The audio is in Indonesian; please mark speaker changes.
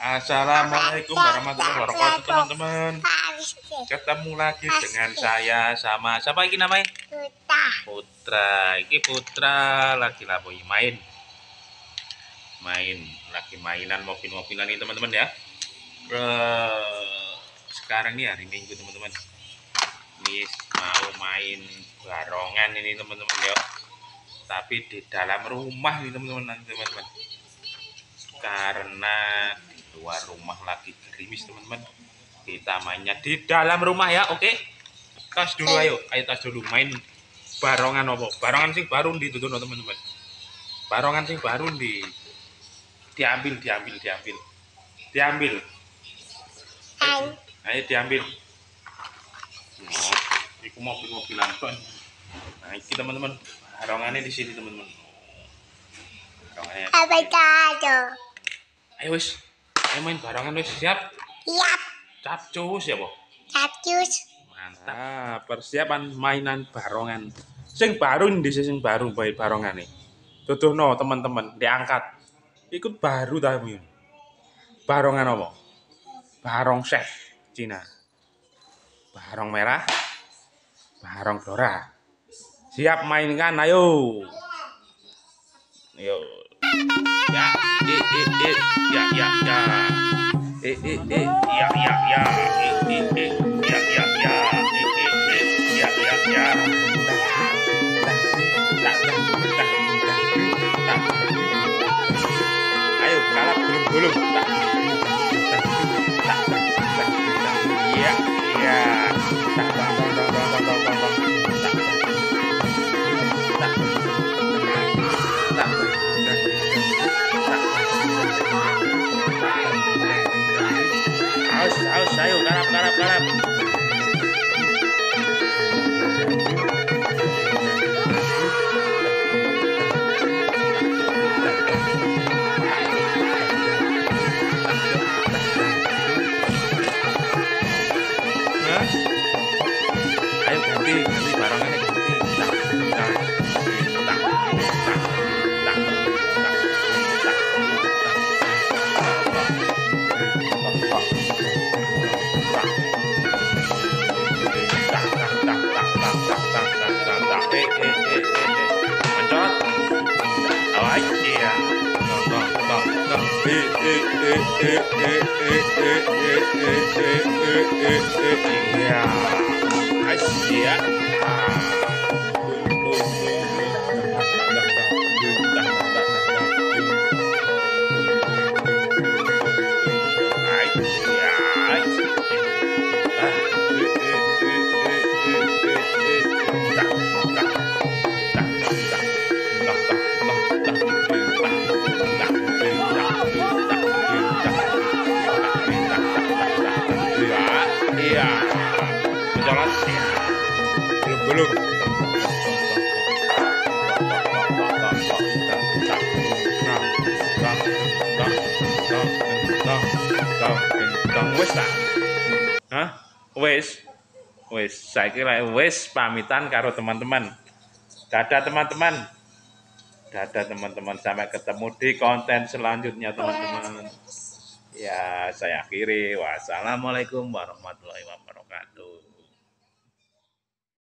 Speaker 1: Assalamualaikum warahmatullahi wabarakatuh, teman-teman. Ketemu lagi dengan saya sama siapa ini namanya? Putra. Ini Putra lagi lagi mainan mobil-mobilan ini, teman-teman ya. Sekarang nih hari Minggu, teman-teman. Ini mau main barongan ini, teman-teman ya. Tapi di dalam rumah nih, teman-teman. Karena di luar rumah lagi gerimis, teman-teman. Kita mainnya di dalam rumah ya, oke? Tas dulu, ayo tas dulu main barongan apa? Barongan sing baru ditutup, teman-teman. Barongan sing baru diambil. Ayo diambil. Iku mobil-mobilan kok. Nah, ini teman-teman. Barongannya di sini, teman-teman. Barongannya. Ayo wis. Ayo main barongan wis, siap? Siap. Capcus ya, Bu? Capcus. Mantap. Nah, persiapan mainan barongan. Sing baru barongan nih. Tutuhno teman-teman, diangkat. Ikut baru tapi. Barongan apa? Barong chef Cina. Barong merah. Barong Dora. Siap mainkan, ayo. Yo. Ya. Ayo kalap belum. Aus, ayo garap. Ayo ganti barongannya ganti. Mencot. Awas iya. Iya. Asia. Iya, mencolot ya. Belum. Wes tak? Hah? Wes. Saya kira wes pamitan karo teman-teman. Dadah teman-teman. Sampai ketemu di konten selanjutnya, teman-teman. Ya, saya akhiri. Wassalamualaikum warahmatullahi wabarakatuh.